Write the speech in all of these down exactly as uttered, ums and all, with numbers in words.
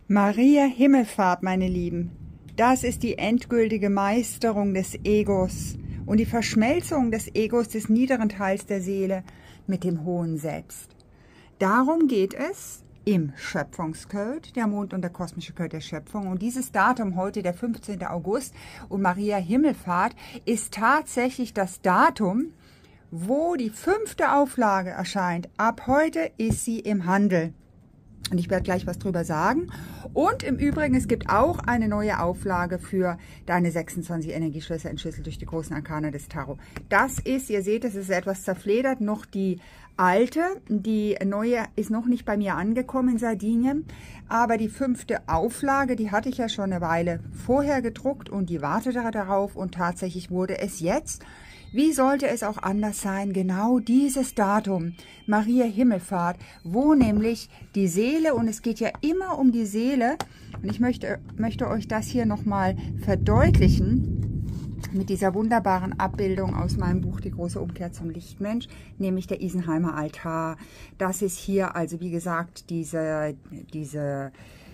Maria Himmelfahrt, meine Lieben, das ist die endgültige Meisterung des Egos und die Verschmelzung des Egos des niederen Teils der Seele mit dem hohen Selbst. Darum geht es im Schöpfungscode, der Mond und der kosmische Code der Schöpfung. Und dieses Datum heute, der fünfzehnte August und Maria Himmelfahrt, ist tatsächlich das Datum, wo die fünfte Auflage erscheint. Ab heute ist sie im Handel. Und ich werde gleich was drüber sagen. Und im Übrigen, es gibt auch eine neue Auflage für deine sechsundzwanzig Energieschlösser entschlüsselt durch die großen Arkane des Tarot. Das ist, ihr seht, es ist etwas zerfledert, noch die alte. Die neue ist noch nicht bei mir angekommen in Sardinien. Aber die fünfte Auflage, die hatte ich ja schon eine Weile vorher gedruckt und die wartete darauf. Und tatsächlich wurde es jetzt, wie sollte es auch anders sein, genau dieses Datum, Maria Himmelfahrt, wo nämlich die Seele, und es geht ja immer um die Seele, und ich möchte, möchte euch das hier nochmal verdeutlichen, mit dieser wunderbaren Abbildung aus meinem Buch Die große Umkehr zum Lichtmensch, nämlich der Isenheimer Altar. Das ist hier also, wie gesagt, diese, diese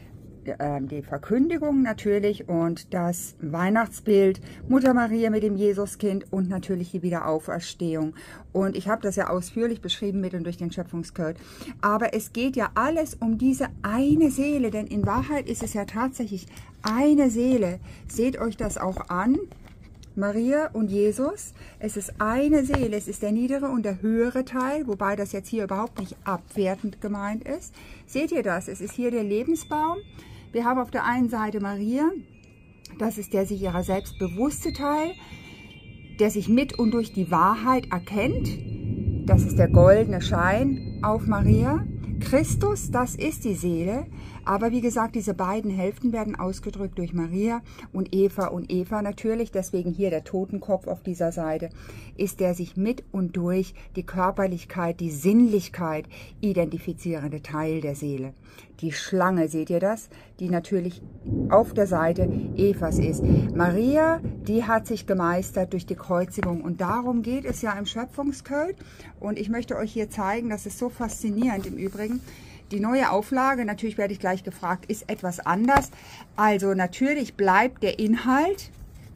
die Verkündigung natürlich und das Weihnachtsbild, Mutter Maria mit dem Jesuskind und natürlich die Wiederauferstehung. Und ich habe das ja ausführlich beschrieben mit und durch den Schöpfungscode. Aber es geht ja alles um diese eine Seele, denn in Wahrheit ist es ja tatsächlich eine Seele. Seht euch das auch an. Maria und Jesus, es ist eine Seele, es ist der niedere und der höhere Teil, wobei das jetzt hier überhaupt nicht abwertend gemeint ist. Seht ihr das? Es ist hier der Lebensbaum. Wir haben auf der einen Seite Maria, das ist der sich ihrer selbst bewusste Teil, der sich mit und durch die Wahrheit erkennt. Das ist der goldene Schein auf Maria. Christus, das ist die Seele, aber wie gesagt, diese beiden Hälften werden ausgedrückt durch Maria und Eva. Und Eva natürlich, deswegen hier der Totenkopf auf dieser Seite, ist der sich mit und durch die Körperlichkeit, die Sinnlichkeit identifizierende Teil der Seele. Die Schlange, seht ihr das? Die natürlich auf der Seite Evas ist. Maria, die hat sich gemeistert durch die Kreuzigung und darum geht es ja im Schöpfungscode. Und ich möchte euch hier zeigen, das ist so faszinierend im Übrigen. Die neue Auflage, natürlich werde ich gleich gefragt, ist etwas anders. Also natürlich bleibt der Inhalt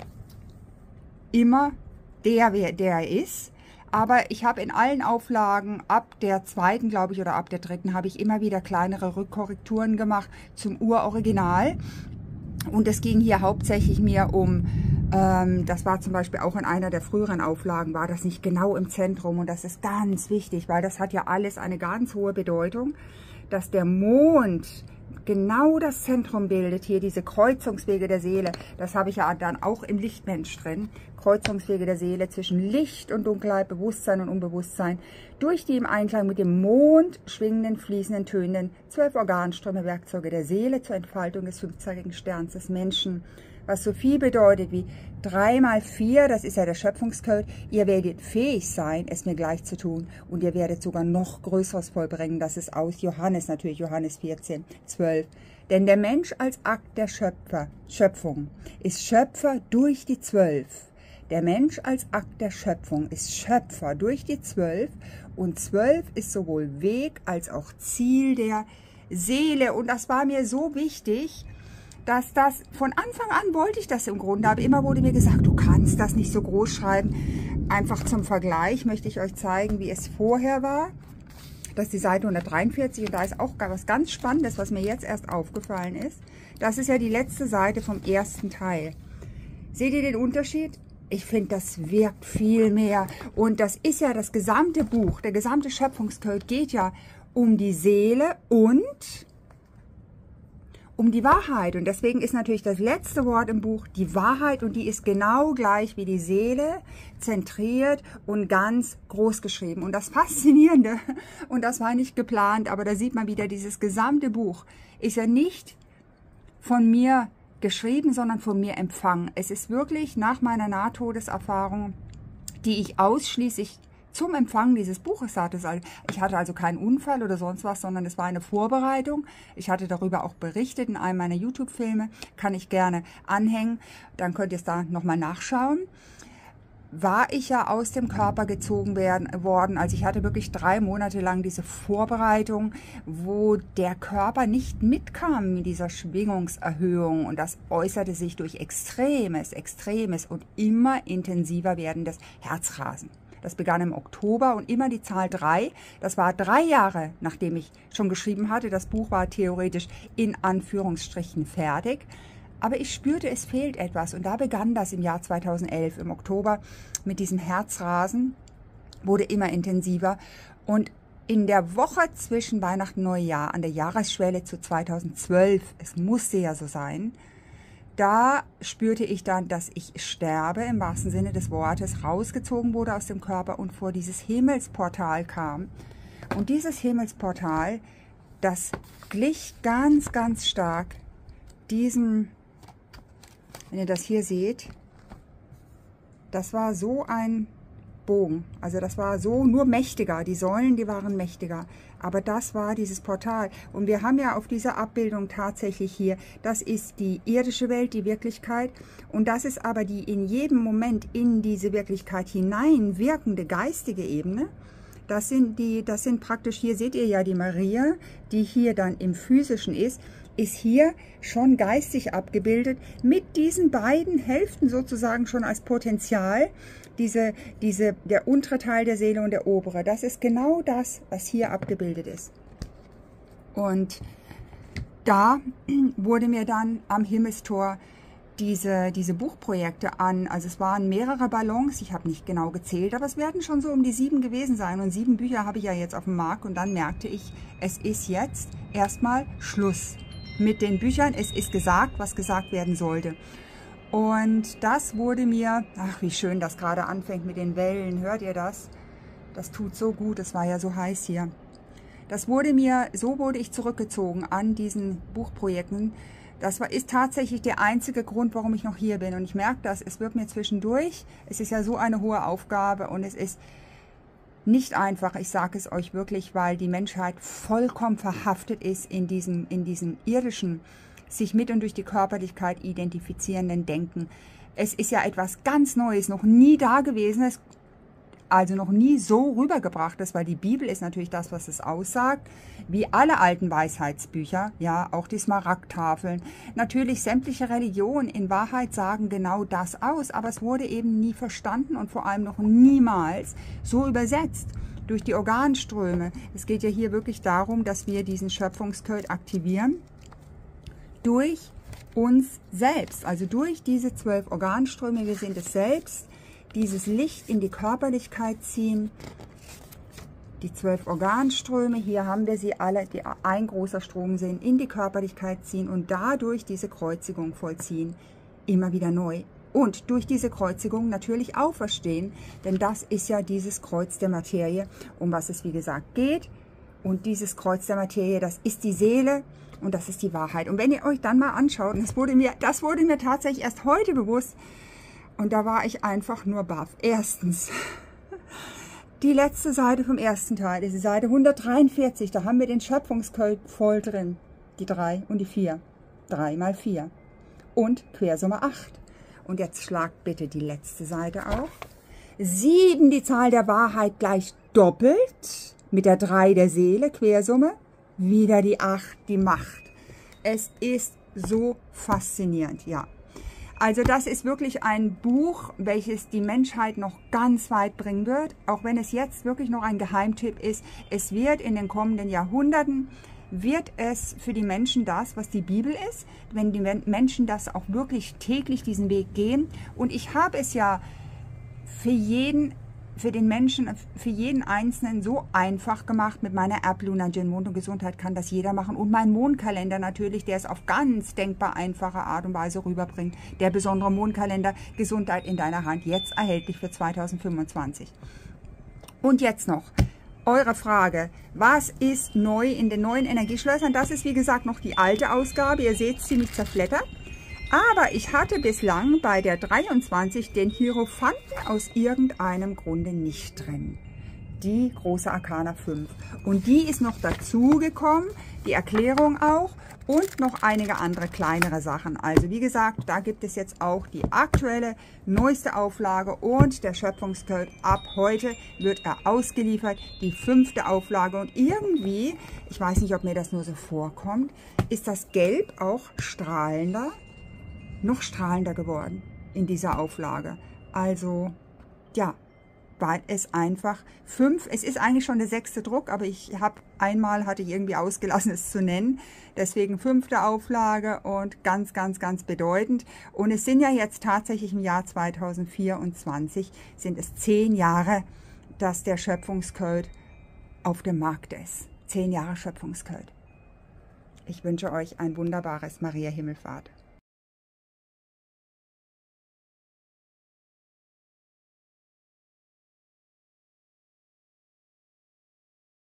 immer der, der er ist. Aber ich habe in allen Auflagen, ab der zweiten, glaube ich, oder ab der dritten, habe ich immer wieder kleinere Rückkorrekturen gemacht zum Uroriginal. Und es ging hier hauptsächlich mir um, ähm, das war zum Beispiel auch in einer der früheren Auflagen, war das nicht genau im Zentrum. Und das ist ganz wichtig, weil das hat ja alles eine ganz hohe Bedeutung, dass der Mond genau das Zentrum bildet, hier diese Kreuzungswege der Seele. Das habe ich ja dann auch im Lichtmensch drin. Kreuzungswege der Seele zwischen Licht und Dunkelheit, Bewusstsein und Unbewusstsein, durch die im Einklang mit dem Mond schwingenden, fließenden, tönenden zwölf Organströme, Werkzeuge der Seele zur Entfaltung des fünfzackigen Sterns des Menschen. Was so viel bedeutet wie drei mal vier, das ist ja der Schöpfungscode, ihr werdet fähig sein, es mir gleich zu tun und ihr werdet sogar noch Größeres vollbringen, das ist aus Johannes, natürlich Johannes vierzehn, zwölf. Denn der Mensch als Akt der Schöpfer, Schöpfung ist Schöpfer durch die zwölf. Der Mensch als Akt der Schöpfung ist Schöpfer durch die zwölf und zwölf ist sowohl Weg als auch Ziel der Seele und das war mir so wichtig, dass das, von Anfang an wollte ich das im Grunde, aber immer wurde mir gesagt, du kannst das nicht so groß schreiben. Einfach zum Vergleich möchte ich euch zeigen, wie es vorher war. Das ist die Seite hundertdreiundvierzig und da ist auch was ganz Spannendes, was mir jetzt erst aufgefallen ist. Das ist ja die letzte Seite vom ersten Teil. Seht ihr den Unterschied? Ich finde, das wirkt viel mehr. Und das ist ja das gesamte Buch, der gesamte Schöpfungscode geht ja um die Seele und um die Wahrheit. Und deswegen ist natürlich das letzte Wort im Buch die Wahrheit und die ist genau gleich wie die Seele, zentriert und ganz groß geschrieben. Und das Faszinierende, und das war nicht geplant, aber da sieht man wieder, dieses gesamte Buch ist ja nicht von mir geschrieben, sondern von mir empfangen. Es ist wirklich nach meiner Nahtodeserfahrung, die ich ausschließlich zum Empfang dieses Buches hatte. Ich hatte also keinen Unfall oder sonst was, sondern es war eine Vorbereitung. Ich hatte darüber auch berichtet in einem meiner YouTube-Filme. Kann ich gerne anhängen. Dann könnt ihr es da nochmal nachschauen. war ich ja aus dem Körper gezogen werden, worden. Also ich hatte wirklich drei Monate lang diese Vorbereitung, wo der Körper nicht mitkam mit dieser Schwingungserhöhung. Und das äußerte sich durch extremes, extremes und immer intensiver werdendes Herzrasen. Das begann im Oktober und immer die Zahl drei. Das war drei Jahre, nachdem ich schon geschrieben hatte. Das Buch war theoretisch in Anführungsstrichen fertig. Aber ich spürte, es fehlt etwas. Und da begann das im Jahr zweitausendelf, im Oktober, mit diesem Herzrasen, wurde immer intensiver. Und in der Woche zwischen Weihnachten und Neujahr, an der Jahresschwelle zu zweitausendzwölf, es musste ja so sein, da spürte ich dann, dass ich sterbe, im wahrsten Sinne des Wortes, rausgezogen wurde aus dem Körper und vor dieses Himmelsportal kam. Und dieses Himmelsportal, das glich ganz, ganz stark diesem, wenn ihr das hier seht, das war so ein Bogen. Also das war so nur mächtiger. Die Säulen, die waren mächtiger. Aber das war dieses Portal. Und wir haben ja auf dieser Abbildung tatsächlich hier, das ist die irdische Welt, die Wirklichkeit. Und das ist aber die in jedem Moment in diese Wirklichkeit hinein wirkende geistige Ebene. Das sind die, das sind praktisch, hier seht ihr ja die Maria, die hier dann im Physischen ist, ist hier schon geistig abgebildet, mit diesen beiden Hälften sozusagen schon als Potenzial, diese, diese, der untere Teil der Seele und der obere. Das ist genau das, was hier abgebildet ist. Und da wurde mir dann am Himmelstor diese, diese Buchprojekte an, also es waren mehrere Ballons, ich habe nicht genau gezählt, aber es werden schon so um die sieben gewesen sein und sieben Bücher habe ich ja jetzt auf dem Markt und dann merkte ich, es ist jetzt erstmal Schluss mit den Büchern, es ist gesagt, was gesagt werden sollte. Und das wurde mir, ach wie schön das gerade anfängt mit den Wellen, hört ihr das? Das tut so gut, es war ja so heiß hier. Das wurde mir, so wurde ich zurückgezogen an diesen Buchprojekten. Das war, ist tatsächlich der einzige Grund, warum ich noch hier bin. Und ich merke das, es wird mir zwischendurch, es ist ja so eine hohe Aufgabe und es ist nicht einfach, ich sage es euch wirklich, weil die Menschheit vollkommen verhaftet ist in diesem, in diesem irdischen, sich mit und durch die Körperlichkeit identifizierenden Denken. Es ist ja etwas ganz Neues, noch nie da gewesen, es, also noch nie so rübergebrachtes, weil die Bibel ist natürlich das, was es aussagt, wie alle alten Weisheitsbücher, ja, auch die Smaragdtafeln. Natürlich sämtliche Religionen in Wahrheit sagen genau das aus, aber es wurde eben nie verstanden und vor allem noch niemals so übersetzt durch die Organströme. Es geht ja hier wirklich darum, dass wir diesen Schöpfungscode aktivieren durch uns selbst, also durch diese zwölf Organströme, wir sind es selbst, dieses Licht in die Körperlichkeit ziehen, die zwölf Organströme, hier haben wir sie alle, die ein großer Strom sind, in die Körperlichkeit ziehen und dadurch diese Kreuzigung vollziehen, immer wieder neu. Und durch diese Kreuzigung natürlich auferstehen, denn das ist ja dieses Kreuz der Materie, um was es wie gesagt geht. Und dieses Kreuz der Materie, das ist die Seele und das ist die Wahrheit. Und wenn ihr euch dann mal anschaut, und das wurde mir, das wurde mir tatsächlich erst heute bewusst, und da war ich einfach nur baff. Erstens, die letzte Seite vom ersten Teil, diese Seite hundertdreiundvierzig, da haben wir den Schöpfungscode voll drin. Die drei und die vier. drei mal vier. Und Quersumme acht. Und jetzt schlagt bitte die letzte Seite auf. sieben, die Zahl der Wahrheit gleich doppelt. Mit der drei der Seele, Quersumme. Wieder die acht, die Macht. Es ist so faszinierend, ja. Also das ist wirklich ein Buch, welches die Menschheit noch ganz weit bringen wird, auch wenn es jetzt wirklich noch ein Geheimtipp ist. Es wird in den kommenden Jahrhunderten, wird es für die Menschen das, was die Bibel ist, wenn die Menschen das auch wirklich täglich diesen Weg gehen. Und ich habe es ja für jeden, für den Menschen, für jeden Einzelnen so einfach gemacht mit meiner App Lunar Mond und Gesundheit kann das jeder machen. Und mein Mondkalender natürlich, der es auf ganz denkbar einfache Art und Weise rüberbringt. Der besondere Mondkalender Gesundheit in deiner Hand, jetzt erhältlich für zweitausendfünfundzwanzig. Und jetzt noch eure Frage, was ist neu in den neuen Energieschlössern? Das ist wie gesagt noch die alte Ausgabe, ihr seht es ziemlich zerflettert. Aber ich hatte bislang bei der dreiundzwanzig den Hierophanten aus irgendeinem Grunde nicht drin. die große Arkana fünf. Und die ist noch dazugekommen, die Erklärung auch und noch einige andere kleinere Sachen. Also wie gesagt, da gibt es jetzt auch die aktuelle, neueste Auflage und der Schöpfungscode. Ab heute wird er ausgeliefert, die fünfte Auflage. Und irgendwie, ich weiß nicht, ob mir das nur so vorkommt, ist das Gelb auch strahlender, noch strahlender geworden in dieser Auflage. Also, ja, weil es einfach fünf, es ist eigentlich schon der sechste Druck, aber ich habe einmal, hatte ich irgendwie ausgelassen, es zu nennen. Deswegen fünfte Auflage und ganz, ganz, ganz bedeutend. Und es sind ja jetzt tatsächlich im Jahr zweitausendvierundzwanzig, sind es zehn Jahre, dass der Schöpfungscode auf dem Markt ist. Zehn Jahre Schöpfungscode. Ich wünsche euch ein wunderbares Maria Himmelfahrt.